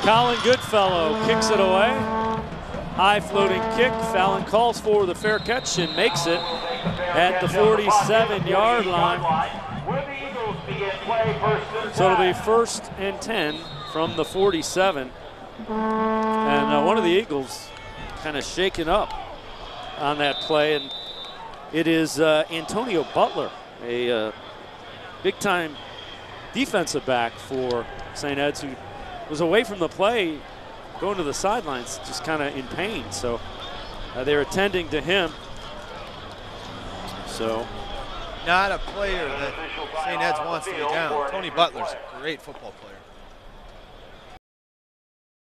Colin Goodfellow kicks it away. High floating kick. Fallon calls for the fair catch and makes it at the 47-yard line. So it'll be 1st and 10 from the 47. And one of the Eagles kind of shaken up on that play. And it is Antonio Butler, a big-time defensive back for St. Ed's, who was away from the play, going to the sidelines, just kind of in pain. So they're attending to him. So not a player that St. Ed's wants to be down. Tony Butler's a great football player.